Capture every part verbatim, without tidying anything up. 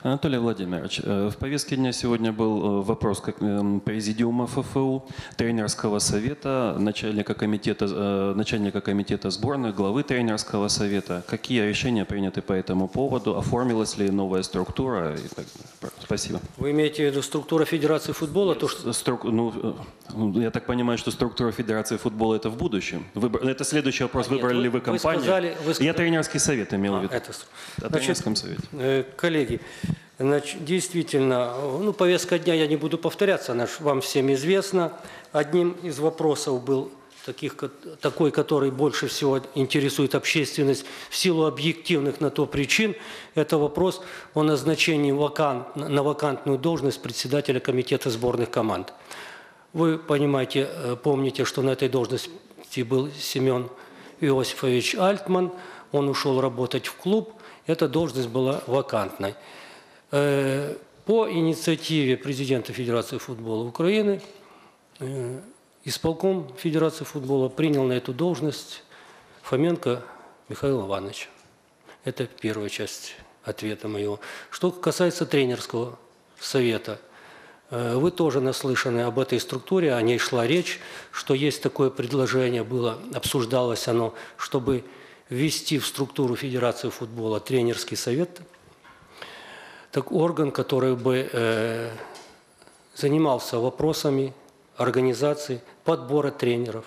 Анатолий Владимирович, в повестке дня сегодня был вопрос как президиума ФФУ, тренерского совета, начальника комитета, начальника комитета сборных, главы тренерского совета. Какие решения приняты по этому поводу? Оформилась ли новая структура? И так далее. Спасибо. Вы имеете в виду структура Федерации футбола? То, что... Струк... ну, я так понимаю, что структура Федерации футбола это в будущем. Выбор... Это следующий вопрос. А Выбрали нет, ли вы компанию? Вы сказали, вы... Я тренерский совет имел а, в виду. Это... О тренерском совете. Э, коллеги, значит, действительно, ну, повестка дня, я не буду повторяться, она вам всем известна. Одним из вопросов был таких, такой, который больше всего интересует общественность в силу объективных на то причин, это вопрос о назначении вакант, на вакантную должность председателя комитета сборных команд. Вы понимаете, помните, что на этой должности был Семен Иосифович Альтман, он ушел работать в клуб, эта должность была вакантной. По инициативе президента Федерации футбола Украины исполком Федерации футбола принял на эту должность Фоменко Михаила Ивановича. Это первая часть ответа моего. Что касается тренерского совета, вы тоже наслышаны об этой структуре, о ней шла речь, что есть такое предложение, было, обсуждалось оно, чтобы ввести в структуру Федерации футбола тренерский совет, так орган, который бы э, занимался вопросами организации, подбора тренеров,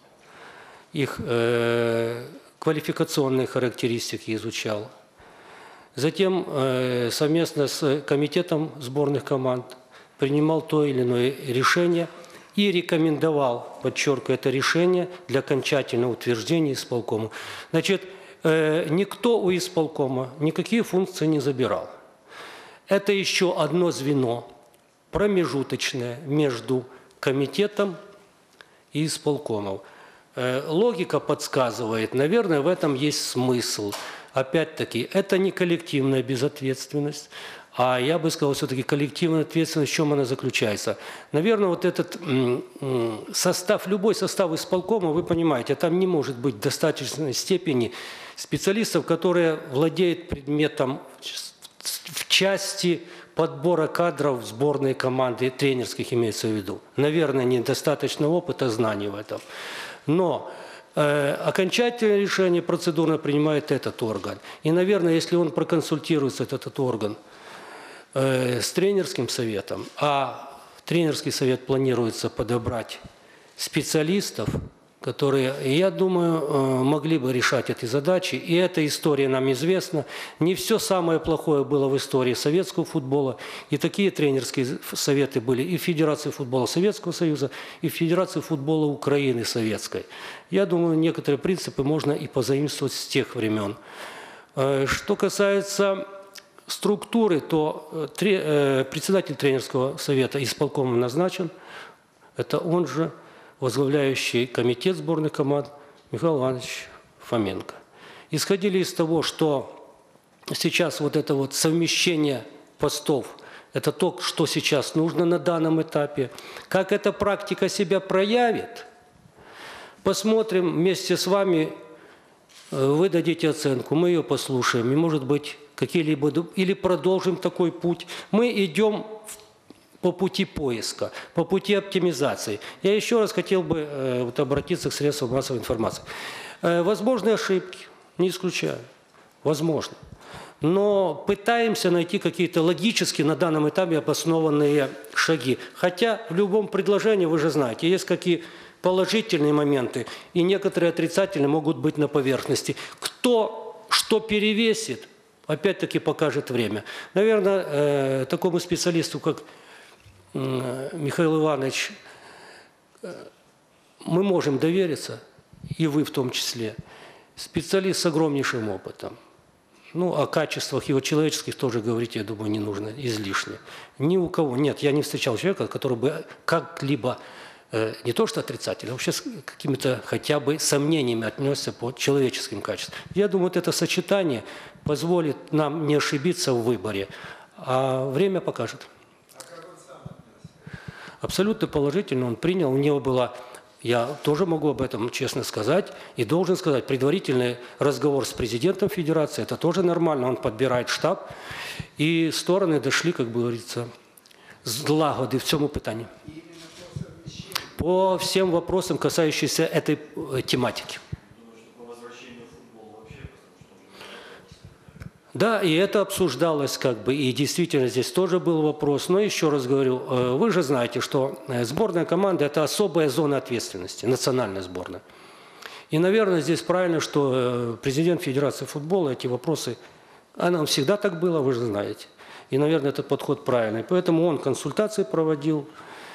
их э, квалификационные характеристики изучал. Затем э, совместно с комитетом сборных команд принимал то или иное решение и рекомендовал, подчеркиваю, это решение для окончательного утверждения исполкому. Значит, э, никто у исполкома никакие функции не забирал. Это еще одно звено, промежуточное между комитетом и исполкомом. Э, логика подсказывает, наверное, в этом есть смысл. Опять-таки, это не коллективная безответственность, а я бы сказал, все-таки коллективная ответственность, в чем она заключается. Наверное, вот этот состав, любой состав исполкома, вы понимаете, там не может быть в достаточной степени специалистов, которые владеют предметом в части подбора кадров в сборной команды, тренерских имеется в виду. Наверное, недостаточно опыта, знаний в этом. Но э, окончательное решение процедурно принимает этот орган. И, наверное, если он проконсультируется, этот, этот орган, с тренерским советом, а тренерский совет планируется подобрать специалистов, которые, я думаю, могли бы решать эти задачи. И эта история нам известна. Не все самое плохое было в истории советского футбола. И такие тренерские советы были и в Федерации футбола Советского Союза, и в Федерации футбола Украины Советской. Я думаю, некоторые принципы можно и позаимствовать с тех времен. Что касается структуры, то председатель тренерского совета исполкомом назначен. Это он же, возглавляющий комитет сборных команд Михаил Иванович Фоменко. Исходили из того, что сейчас вот это вот совмещение постов, это то, что сейчас нужно на данном этапе. Как эта практика себя проявит, посмотрим вместе с вами, вы дадите оценку, мы ее послушаем, и, может быть, какие-либо, или продолжим такой путь. Мы идем по пути поиска, по пути оптимизации. Я еще раз хотел бы э, вот, обратиться к средствам массовой информации. Э, возможны ошибки, не исключаю, возможно. Но пытаемся найти какие-то логически на данном этапе обоснованные шаги. Хотя в любом предложении, вы же знаете, есть какие положительные моменты, и некоторые отрицательные могут быть на поверхности. Кто что перевесит, опять-таки покажет время. Наверное, э, такому специалисту, как э, Михаил Иванович, э, мы можем довериться, и вы в том числе. Специалист с огромнейшим опытом. Ну, о качествах его человеческих тоже говорить, я думаю, не нужно, излишне. Ни у кого, нет, я не встречал человека, который бы как-либо, э, не то что отрицательно, а вообще с какими-то хотя бы сомнениями отнесся по человеческим качествам. Я думаю, вот это сочетание позволит нам не ошибиться в выборе, а время покажет. Абсолютно положительно он принял, у него была Я тоже могу об этом честно сказать и должен сказать. Предварительный разговор с президентом Федерации, это тоже нормально, он подбирает штаб. И стороны дошли, как говорится, злагоди в цьому питанні. По всем вопросам, касающимся этой тематики. Да, и это обсуждалось, как бы, и действительно здесь тоже был вопрос. Но еще раз говорю, вы же знаете, что сборная команда – это особая зона ответственности, национальная сборная. И, наверное, здесь правильно, что президент Федерации футбола эти вопросы, она всегда так было, вы же знаете. И, наверное, этот подход правильный. Поэтому он консультации проводил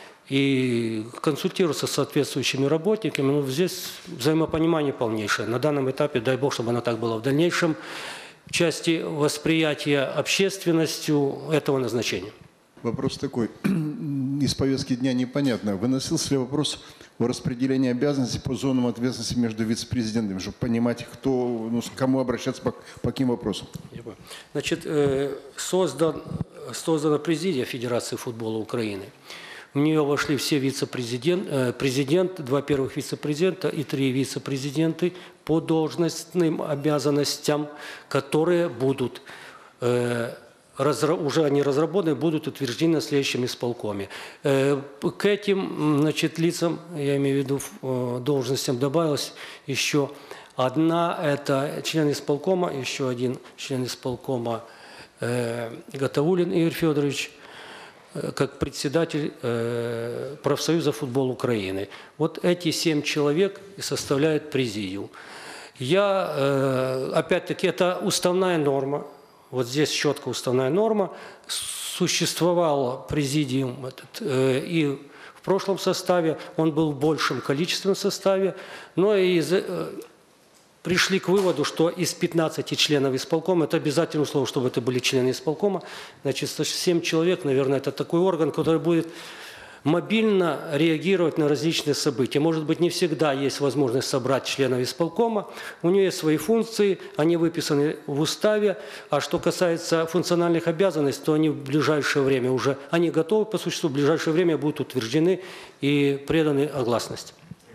и консультировался с соответствующими работниками. Но здесь взаимопонимание полнейшее. На данном этапе, дай бог, чтобы оно так было в дальнейшем, в части восприятия общественностью этого назначения. Вопрос такой. Из повестки дня непонятно. Выносился ли вопрос о распределении обязанностей по зонам ответственности между вице-президентами, чтобы понимать, кто, ну, к кому обращаться, по, по каким вопросам? Значит, создан, создана президия Федерации футбола Украины. В нее вошли все вице-президент, президент, два первых вице-президента и три вице-президенты по должностным обязанностям, которые будут, э, разра, уже они разработаны, будут утверждены на следующем исполкоме. Э, к этим, значит, лицам, я имею в виду э, должностям, добавилась еще одна, это член исполкома, еще один член исполкома э, Гатауллин Игорь Федорович, как председатель э, профсоюза футбола Украины. Вот эти семь человек и составляют президиум. Я, э, опять-таки, это уставная норма. Вот здесь четко уставная норма. Существовал президиум этот, э, и в прошлом составе, он был в большем количественном составе, но и э, пришли к выводу, что из пятнадцати членов исполкома, это обязательное условие, чтобы это были члены исполкома, значит, семь человек, наверное, это такой орган, который будет мобильно реагировать на различные события. Может быть, не всегда есть возможность собрать членов исполкома, у нее есть свои функции, они выписаны в уставе, а что касается функциональных обязанностей, то они в ближайшее время уже, они готовы по существу, в ближайшее время будут утверждены и преданы огласности.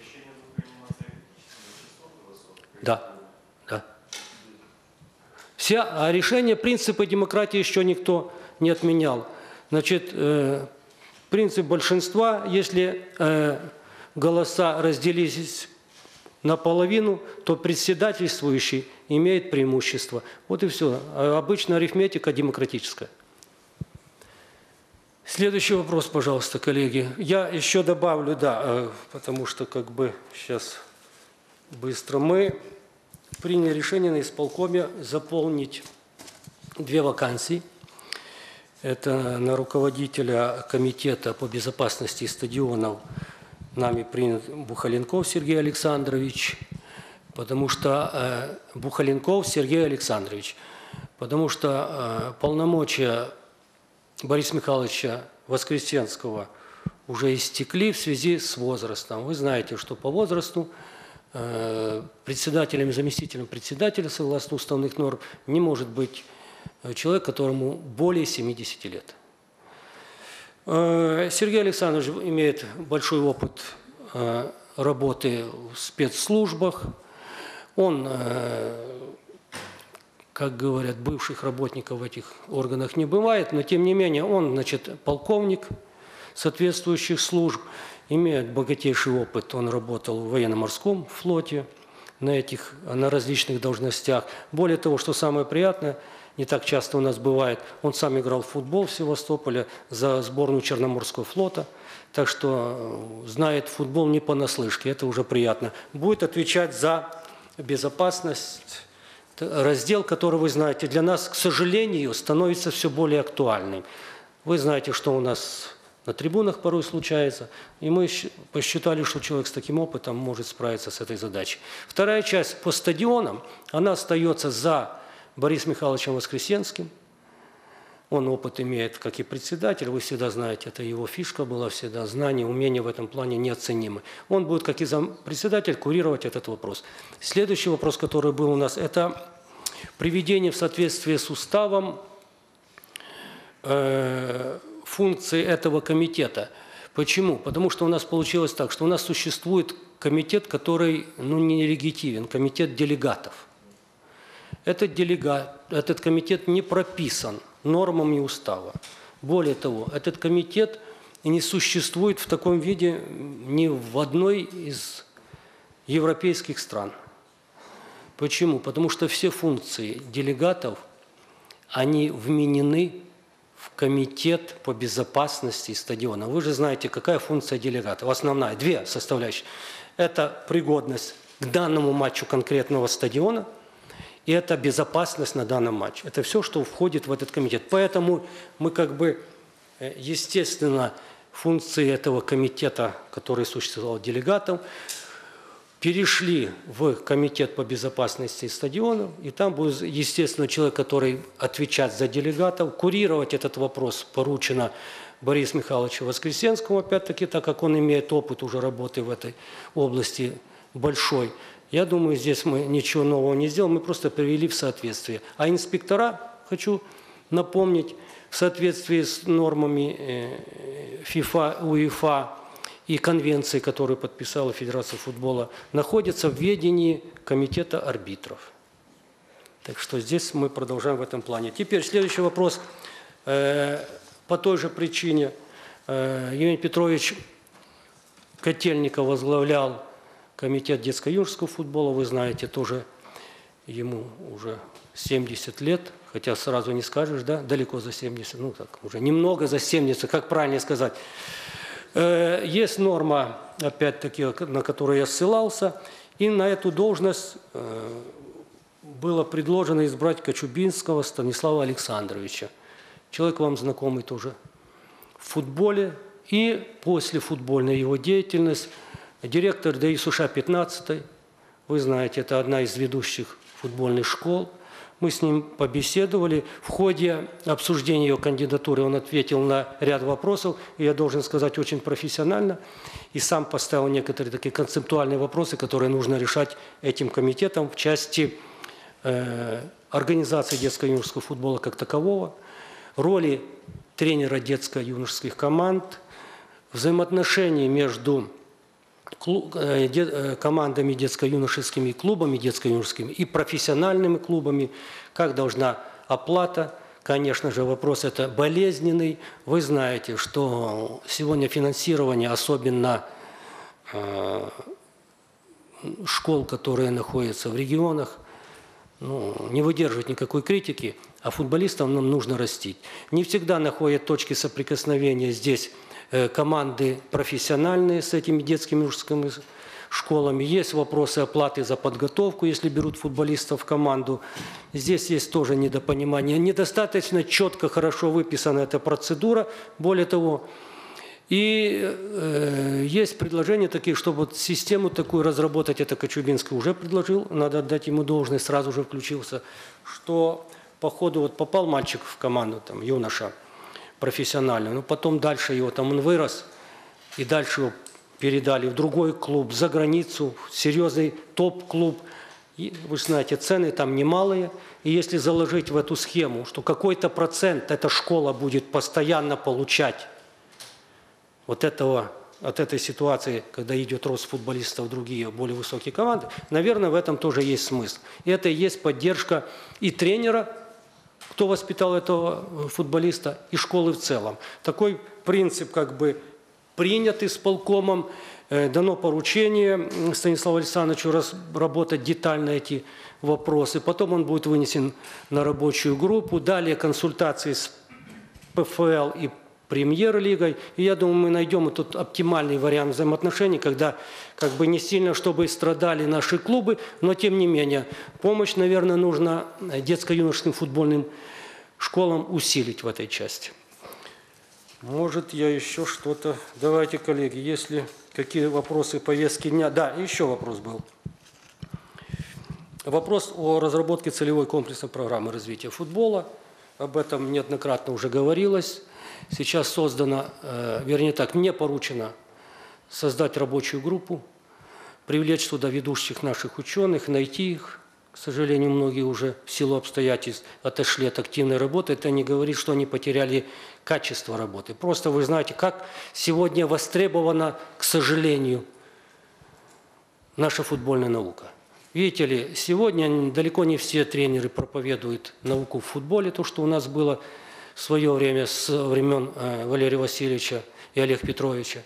Да, да. Все а решения, принципы демократии еще никто не отменял. Значит, э, принцип большинства, если э, голоса разделились наполовину, то председательствующий имеет преимущество. Вот и все. Обычная арифметика демократическая. Следующий вопрос, пожалуйста, коллеги. Я еще добавлю, да, э, потому что как бы сейчас быстро мы приняли решение на исполкоме заполнить две вакансии. Это на руководителя комитета по безопасности стадионов нами принят Бухаленков Сергей Александрович, потому что э, Бухаленков Сергей Александрович, потому что э, полномочия Бориса Михайловича Воскресенского уже истекли в связи с возрастом. Вы знаете, что по возрасту э, председателем и заместителем председателя, согласно уставных норм, не может быть человек, которому более семидесяти лет. Э, Сергей Александрович имеет большой опыт э, работы в спецслужбах. Он, э, как говорят, бывших работников в этих органах не бывает, но тем не менее он, значит, полковник соответствующих служб, имеет богатейший опыт. Он работал в военно-морском флоте на, этих, на различных должностях. Более того, что самое приятное, не так часто у нас бывает, он сам играл в футбол в Севастополе за сборную Черноморского флота, так что знает футбол не понаслышке, это уже приятно. Будет отвечать за безопасность. Раздел, который вы знаете, для нас, к сожалению, становится все более актуальным. Вы знаете, что у нас на трибунах порой случается, и мы посчитали, что человек с таким опытом может справиться с этой задачей. Вторая часть по стадионам, она остается за Борисом Михайловичем Воскресенским. Он опыт имеет, как и председатель, вы всегда знаете, это его фишка была всегда, знания, умения в этом плане неоценимы. Он будет, как и зампредседатель, курировать этот вопрос. Следующий вопрос, который был у нас, это приведение в соответствие с уставом э, функции этого комитета. Почему? Потому что у нас получилось так, что у нас существует комитет, который ну, не легитимен, комитет делегатов. Этот, делегат, этот комитет не прописан нормами устава. Более того, этот комитет не существует в таком виде ни в одной из европейских стран. Почему? Потому что все функции делегатов, они вменены в комитет по безопасности стадиона. Вы же знаете, какая функция делегатов. Основная, две составляющие. Это пригодность к данному матчу конкретного стадиона, и это безопасность на данном матче. Это все, что входит в этот комитет. Поэтому мы как бы, естественно, функции этого комитета, который существовал делегатом, перешли в комитет по безопасности стадиона, и там будет, естественно, человек, который отвечает за делегатов. Курировать этот вопрос поручено Борису Михайловичу Воскресенскому, опять-таки, так как он имеет опыт уже работы в этой области большой. Я думаю, здесь мы ничего нового не сделаем, мы просто привели в соответствие. А инспектора, хочу напомнить, в соответствии с нормами ФИФА, УЕФА и конвенции, которую подписала Федерация футбола, находятся в ведении комитета арбитров. Так что здесь мы продолжаем в этом плане. Теперь следующий вопрос. По той же причине Евгений Петрович Котельников возглавлял комитет детско-юношеского футбола. Вы знаете, тоже ему уже семьдесят лет, хотя сразу не скажешь, да, далеко за семьдесят, ну так, уже немного за семьдесят, как правильно сказать. Есть норма, опять-таки, на которую я ссылался, и на эту должность было предложено избрать Кочубинского Станислава Александровича. Человек вам знакомый тоже в футболе, и после футбольной его деятельность, директор ДЮСШ пятнадцать, вы знаете, это одна из ведущих футбольных школ. Мы с ним побеседовали. В ходе обсуждения ее кандидатуры он ответил на ряд вопросов, и я должен сказать, очень профессионально, и сам поставил некоторые такие концептуальные вопросы, которые нужно решать этим комитетом в части э, организации детско-юношеского футбола как такового, роли тренера детско-юношеских команд, взаимоотношений между командами детско-юношескими, клубами детско-юношескими и профессиональными клубами, как должна оплата. Конечно же, вопрос это болезненный. Вы знаете, что сегодня финансирование, особенно э, школ, которые находятся в регионах, ну, не выдерживает никакой критики, а футболистам нам нужно растить. Не всегда находят точки соприкосновения здесь команды профессиональные с этими детскими юношескими школами. Есть вопросы оплаты за подготовку, если берут футболистов в команду. Здесь есть тоже недопонимание. Недостаточно четко, хорошо выписана эта процедура. Более того, и э, есть предложения такие, чтобы вот систему такую разработать, это Кочубинский уже предложил, надо отдать ему должность, сразу же включился, что по ходу вот попал мальчик в команду, там, юноша, профессиональную, но потом дальше его, там он вырос, и дальше его передали в другой клуб, за границу, в серьезный топ-клуб. И, вы знаете, цены там немалые, и если заложить в эту схему, что какой-то процент эта школа будет постоянно получать вот этого, от этой ситуации, когда идет рост футболистов в другие, более высокие команды, наверное, в этом тоже есть смысл. И это и есть поддержка и тренера, кто воспитал этого футболиста, и школы в целом. Такой принцип как бы принят исполкомом, э, дано поручение Станиславу Александровичу разработать детально эти вопросы. Потом он будет вынесен на рабочую группу. Далее консультации с ПФЛ и Премьер-лигой. И я думаю, мы найдем тут оптимальный вариант взаимоотношений, когда как бы не сильно, чтобы страдали наши клубы, но тем не менее помощь, наверное, нужно детско-юношеским футбольным школам усилить в этой части. Может, я еще что-то... Давайте, коллеги, если какие вопросы повестки дня... Да, еще вопрос был. Вопрос о разработке целевой комплексной программы развития футбола. Об этом неоднократно уже говорилось. Сейчас создано, вернее так, мне поручено создать рабочую группу, привлечь туда ведущих наших ученых, найти их, К сожалению, многие уже в силу обстоятельств отошли от активной работы. Это не говорит, что они потеряли качество работы. Просто вы знаете, как сегодня востребована, к сожалению, наша футбольная наука. Видите ли, сегодня далеко не все тренеры проповедуют науку в футболе, то, что у нас было в свое время с времен Валерия Васильевича и Олега Петровича,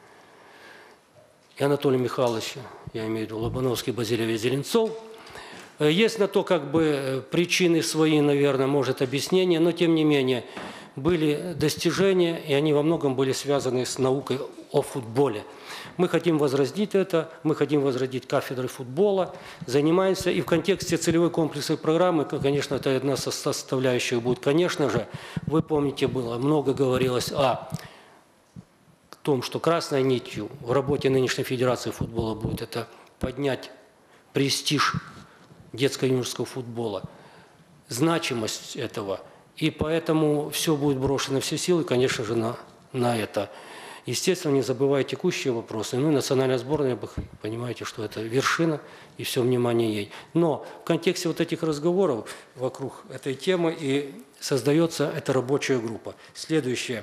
и Анатолия Михайловича, я имею в виду Лобановский, Базилевич, Зеленцов. Есть на то как бы причины свои, наверное, может объяснения, но тем не менее были достижения, и они во многом были связаны с наукой о футболе. Мы хотим возродить это, мы хотим возродить кафедры футбола, занимаемся, и в контексте целевой комплексной программы, конечно, это одна составляющая будет, конечно же, вы помните, было много говорилось о том, что красной нитью в работе нынешней Федерации футбола будет это поднять престиж детско-юношеского футбола, значимость этого. И поэтому все будет брошено, все силы, конечно же, на, на это. Естественно, не забывая текущие вопросы. Ну и национальная сборная, вы понимаете, что это вершина, и все внимание ей. Но в контексте вот этих разговоров вокруг этой темы и создается эта рабочая группа. Следующее.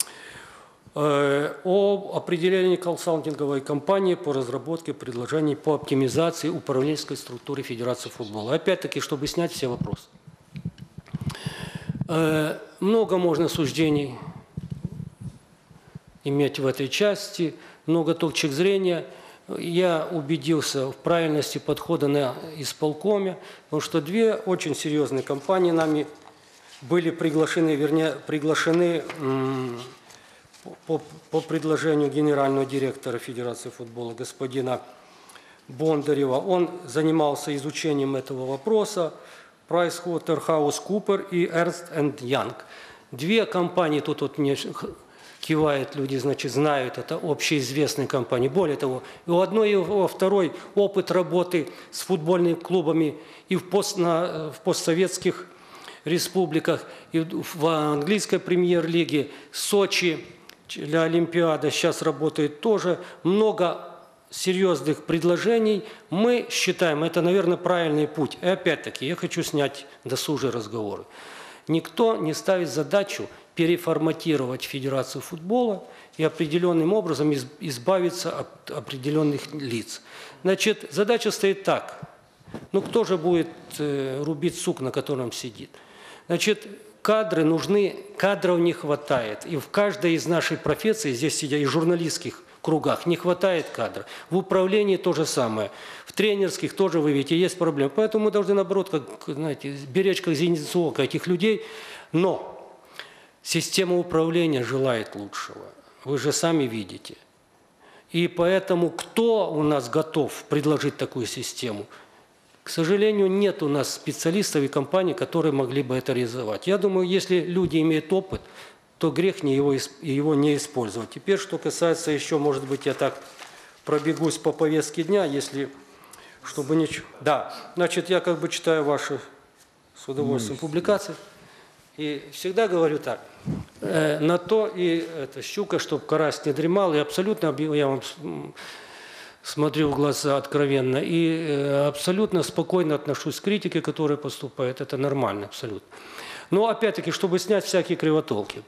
О определении консалтинговой компании по разработке предложений по оптимизации управленческой структуры Федерации футбола. Опять-таки, чтобы снять все вопросы. Много можно суждений иметь в этой части, много точек зрения. Я убедился в правильности подхода на исполкоме, потому что две очень серьезные компании нами были приглашены, вернее, приглашены по, по предложению генерального директора Федерации футбола господина Бондарева. Он занимался изучением этого вопроса. PricewaterhouseCoopers и Ernst энд Young. Две компании, тут вот мне кивают люди, значит, знают, это общеизвестные компании. Более того, и у одной, и у второй опыт работы с футбольными клубами и в, пост, на, в постсоветских республиках, и в английской премьер-лиге, Сочи для Олимпиады сейчас работает тоже. Много серьезных предложений. Мы считаем, это, наверное, правильный путь. И опять-таки, я хочу снять досужие разговоры. Никто не ставит задачу переформатировать Федерацию футбола и определенным образом избавиться от определенных лиц. Значит, задача стоит так. Ну, кто же будет э, рубить сук, на котором сидит? Значит, кадры нужны, кадров не хватает. И в каждой из нашей профессий, здесь сидя и журналистских кругах, не хватает кадров. В управлении то же самое. В тренерских тоже, вы видите, есть проблемы. Поэтому мы должны, наоборот, как, знаете, беречь как зеницу ока этих людей. Но система управления желает лучшего. Вы же сами видите. И поэтому кто у нас готов предложить такую систему? К сожалению, нет у нас специалистов и компаний, которые могли бы это реализовать. Я думаю, если люди имеют опыт, то грех не его, его не использовать. Теперь, что касается еще, может быть, я так пробегусь по повестке дня, если, чтобы ничего... Да, значит, я как бы читаю ваши с удовольствием публикации. И всегда говорю так, э, на то и это, щука, чтобы карась не дремал, и абсолютно, я вам смотрю в глаза откровенно, и э, абсолютно спокойно отношусь к критике, которая поступает, это нормально абсолютно. Но опять-таки, чтобы снять всякие кривотолки.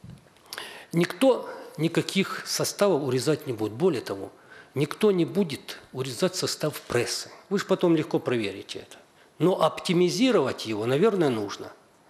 Никто никаких составов урезать не будет. Более того, никто не будет урезать состав прессы. Вы же потом легко проверите это. Но оптимизировать его, наверное, нужно.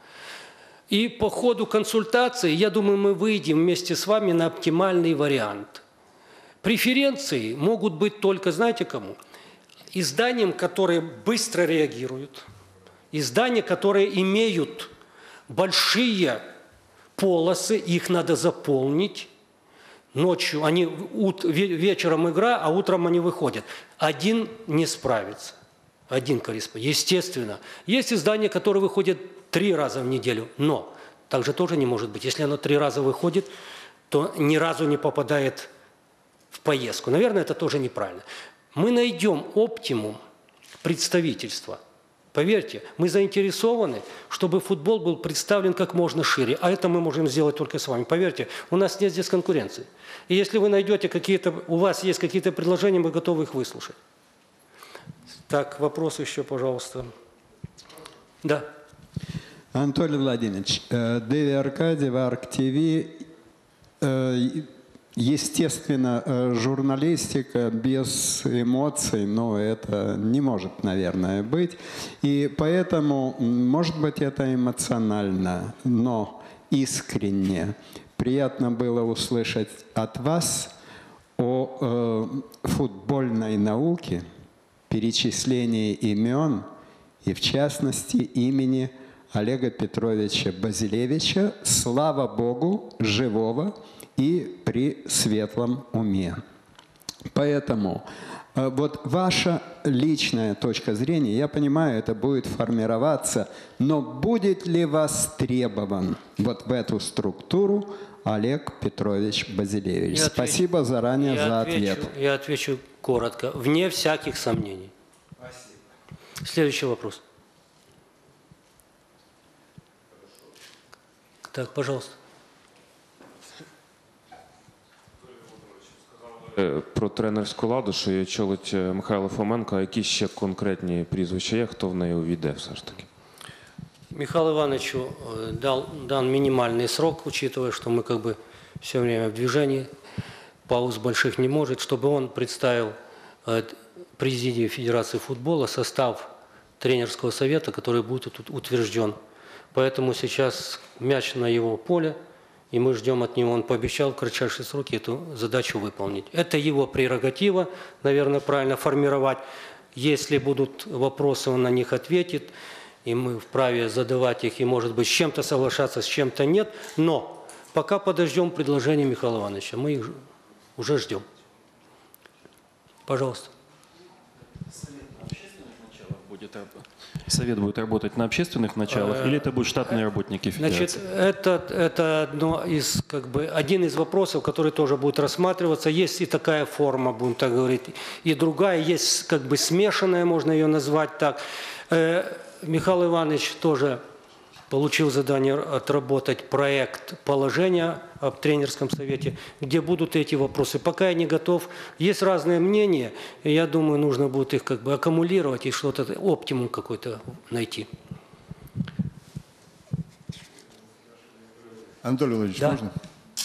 И по ходу консультации, я думаю, мы выйдем вместе с вами на оптимальный вариант. Преференции могут быть только, знаете, кому? Изданиям, которые быстро реагируют. Издания, которые имеют большие полосы, их надо заполнить. Ночью, они, вечером игра, а утром они выходят. Один не справится. Один корреспондент. Естественно. Есть издания, которые выходят три раза в неделю, но так же тоже не может быть. Если оно три раза выходит, то ни разу не попадает в поездку. Наверное, это тоже неправильно. Мы найдем оптимум представительства. Поверьте, мы заинтересованы, чтобы футбол был представлен как можно шире. А это мы можем сделать только с вами. Поверьте, у нас нет здесь конкуренции. И если вы найдете какие-то, у вас есть какие-то предложения, мы готовы их выслушать. Так, вопрос еще, пожалуйста. Да. Анатолий Владимирович, э, Дэви Аркадьев, Арк-ТВ, э, естественно, э, журналистика без эмоций, но это не может, наверное, быть. И поэтому, может быть, это эмоционально, но искренне. Приятно было услышать от вас о э, футбольной науке, перечислении имен и, в частности, имени Олега Петровича Базилевича, слава Богу, живого и при светлом уме. Поэтому э, вот ваша личная точка зрения, я понимаю, это будет формироваться, но будет ли востребован вот в эту структуру Олег Петрович Базилевич? Я Спасибо отвечу, заранее я за отвечу, ответ. Я отвечу коротко, вне всяких сомнений. Спасибо. Следующий вопрос. Так, пожалуйста. Про тренерську ладу, що її очолить Михайло Фоменко, а які ще конкретні прізвища є, хто в неї увійде все ж таки? Михаилу Ивановичу дал, дан минимальный срок, учитывая, что мы как бы все время в движении, пауз больших не может, чтобы он представил президии Федерации футбола состав тренерского совета, который будет утвержден. Поэтому сейчас мяч на его поле, и мы ждем от него, он пообещал в кратчайшие сроки эту задачу выполнить. Это его прерогатива, наверное, правильно формировать. Если будут вопросы, он на них ответит, и мы вправе задавать их, и, может быть, с чем-то соглашаться, с чем-то нет. Но пока подождем предложения Михаила Ивановича, мы их уже ждем. Пожалуйста. Совет будет работать на общественных началах, или это будут штатные работники Федерации? Значит, это, это одно из, как бы, один из вопросов, который тоже будет рассматриваться. Есть и такая форма, будем так говорить, и другая, есть как бы смешанная, можно ее назвать так. Михаил Иванович тоже получил задание отработать проект положения об тренерском совете, где будут эти вопросы. Пока я не готов. Есть разные мнения, и я думаю, нужно будет их как бы аккумулировать и что-то, оптимум какой-то найти. Анатолий Владимирович, Да. можно?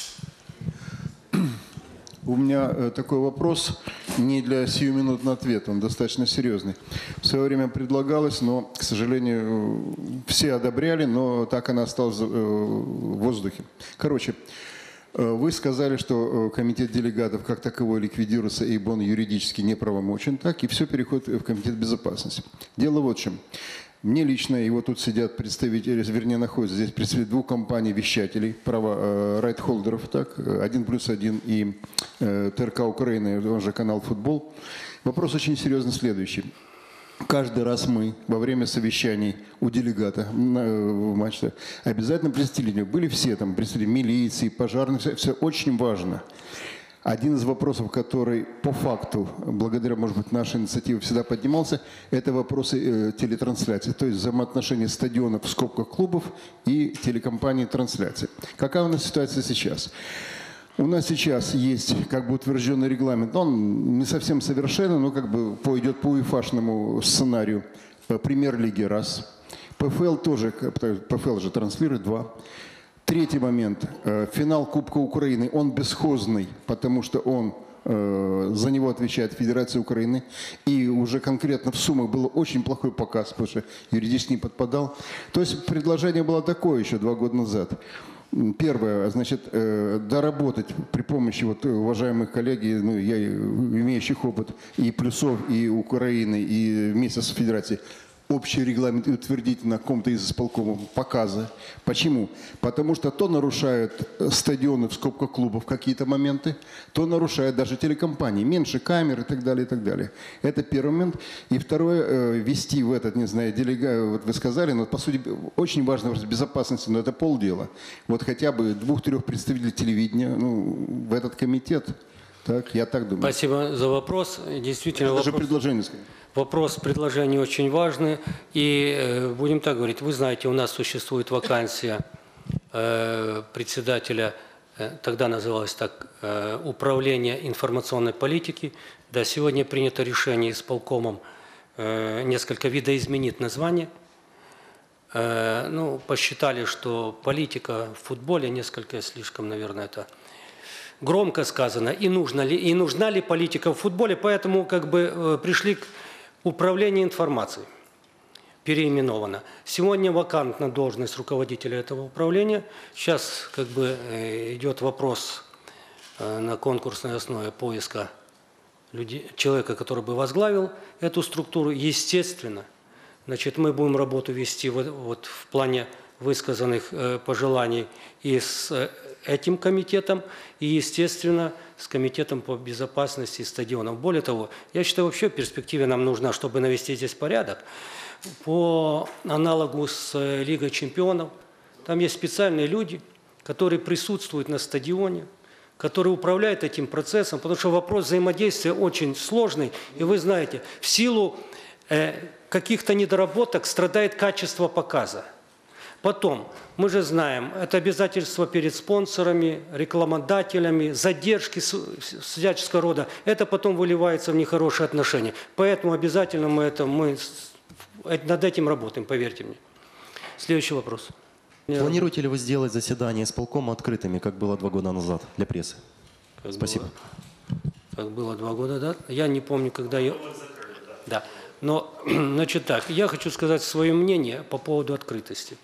У меня э, такой вопрос не для сиюминутного ответа, он достаточно серьезный. В свое время предлагалось, но, к сожалению, все одобряли, но так она осталась э, в воздухе. Короче, э, вы сказали, что э, комитет делегатов как таковой ликвидируется, ибо он юридически неправомочен, так, и все переходит в комитет безопасности. Дело вот в чем. Мне лично, и вот тут сидят представители, вернее, находятся здесь представители двух компаний-вещателей, права э, райт-холдеров, так, один плюс один и э, ТРК Украины, он же канал «Футбол». Вопрос очень серьезный следующий. Каждый раз мы во время совещаний у делегата на, в матче обязательно представители, были все там, представители милиции, пожарных, все, все очень важно. Один из вопросов, который по факту, благодаря, может быть, нашей инициативе всегда поднимался, это вопросы э, телетрансляции, то есть взаимоотношения стадионов в скобках клубов и телекомпаний трансляции. Какая у нас ситуация сейчас? У нас сейчас есть как бы утвержденный регламент, он не совсем совершенный, но как бы идет по уефашному сценарию премьер-лиги раз. ПФЛ тоже, ПФЛ же транслирует два. Третий момент. Финал Кубка Украины, он бесхозный, потому что он, за него отвечает Федерация Украины. И уже конкретно в суммах был очень плохой показ, потому что юридически не подпадал. То есть предложение было такое еще два года назад. Первое, значит, доработать при помощи вот уважаемых коллег, ну, я, имеющих опыт и плюсов, и Украины, и вместе с Федерацией, общий регламент и утвердить на каком-то из исполкомов показа. Почему? Потому что то нарушают стадионы в скобках клубов какие-то моменты, то нарушают даже телекомпании. Меньше камер и так далее, и так далее. Это первый момент. И второе, ввести в этот, не знаю, делега, вот вы сказали, но по сути очень важно вопрос безопасности, но это полдела. Вот хотя бы двух-трех представителей телевидения ну, в этот комитет. Так, я так думаю. Спасибо за вопрос. Действительно, это вопрос... даже предложение сказать. Вопрос предложений очень важный. И э, будем так говорить, вы знаете, у нас существует вакансия э, председателя, э, тогда называлось так, э, управления информационной политики. Да, сегодня принято решение исполкомом э, несколько видоизменить название. Э, ну, посчитали, что политика в футболе несколько слишком, наверное, это громко сказано. И, нужно ли, и нужна ли политика в футболе, поэтому как бы э, пришли к управлению информацией. Переименовано. Сегодня вакантна должность руководителя этого управления. Сейчас как бы идет вопрос на конкурсной основе поиска людей, человека, который бы возглавил эту структуру. Естественно, значит, мы будем работу вести вот, вот в плане высказанных э, пожеланий и с э, этим комитетом, и, естественно, с комитетом по безопасности стадионов. Более того, я считаю, вообще в перспективе нам нужно, чтобы навести здесь порядок, по аналогу с э, Лигой чемпионов. Там есть специальные люди, которые присутствуют на стадионе, которые управляют этим процессом, потому что вопрос взаимодействия очень сложный. И вы знаете, в силу э, каких-то недоработок страдает качество показа. Потом, мы же знаем, это обязательства перед спонсорами, рекламодателями, задержки всяческого рода. Это потом выливается в нехорошие отношения. Поэтому обязательно мы, это, мы над этим работаем, поверьте мне. Следующий вопрос. Планируете ли вы сделать заседания исполкома открытыми, как было два года назад, для прессы? Как Спасибо. Было, как было два года, да? Я не помню, когда я... Да. Но, значит так, я хочу сказать свое мнение по поводу открытости.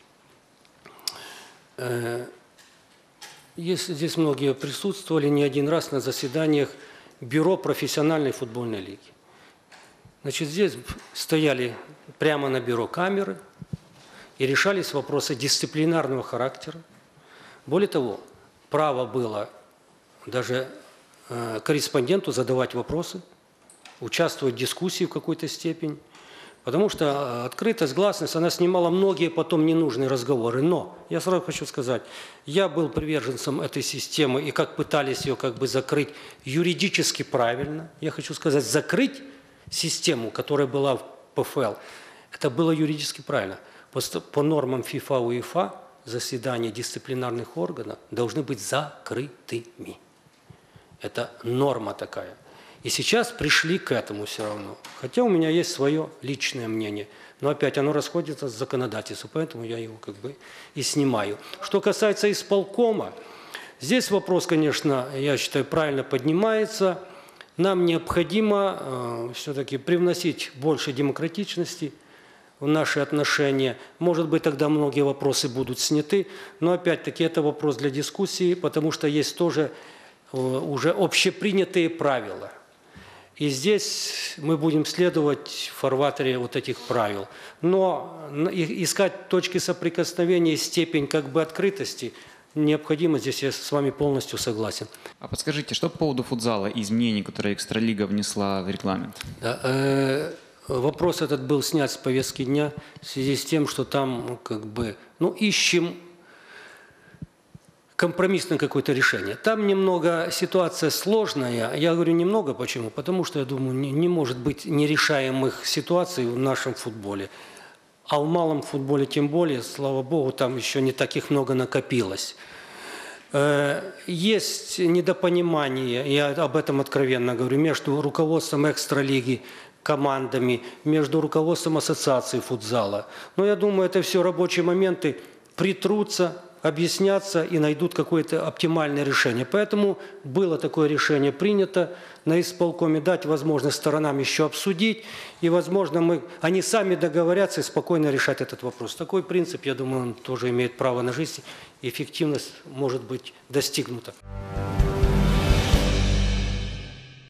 Если здесь многие присутствовали не один раз на заседаниях Бюро профессиональной футбольной лиги. Значит, здесь стояли прямо на бюро камеры и решались вопросы дисциплинарного характера. Более того, право было даже э, корреспонденту задавать вопросы, участвовать в дискуссии в какой-то степени. Потому что открытость, гласность, она снимала многие потом ненужные разговоры. Но я сразу хочу сказать, я был приверженцем этой системы, и как пытались ее как бы закрыть юридически правильно, я хочу сказать, закрыть систему, которая была в ПФЛ, это было юридически правильно. По нормам ФИФА, УЕФА заседания дисциплинарных органов должны быть закрытыми. Это норма такая. И сейчас пришли к этому все равно. Хотя у меня есть свое личное мнение. Но опять оно расходится с законодательством, поэтому я его как бы и снимаю. Что касается исполкома, здесь вопрос, конечно, я считаю, правильно поднимается. Нам необходимо э, все-таки привносить больше демократичности в наши отношения. Может быть, тогда многие вопросы будут сняты. Но опять-таки это вопрос для дискуссии, потому что есть тоже э, уже общепринятые правила. И здесь мы будем следовать в фарватере вот этих правил. Но искать точки соприкосновения и степень как бы открытости необходимо. Здесь я с вами полностью согласен. А подскажите, что по поводу футзала и изменений, которые Экстралига внесла в регламент? Да, э, вопрос этот был снят с повестки дня в связи с тем, что там как бы, ну, ищем компромиссное какое-то решение. Там немного ситуация сложная. Я говорю немного, почему? Потому что, я думаю, не, не может быть нерешаемых ситуаций в нашем футболе. А в малом футболе тем более, слава богу, там еще не таких много накопилось. Есть недопонимание, я об этом откровенно говорю, между руководством Экстралиги, командами, между руководством ассоциации футзала. Но я думаю, это все рабочие моменты притрутся, объяснятся и найдут какое-то оптимальное решение. Поэтому было такое решение принято на исполкоме, дать возможность сторонам еще обсудить, и, возможно, мы, они сами договорятся и спокойно решать этот вопрос. Такой принцип, я думаю, он тоже имеет право на жизнь, и эффективность может быть достигнута.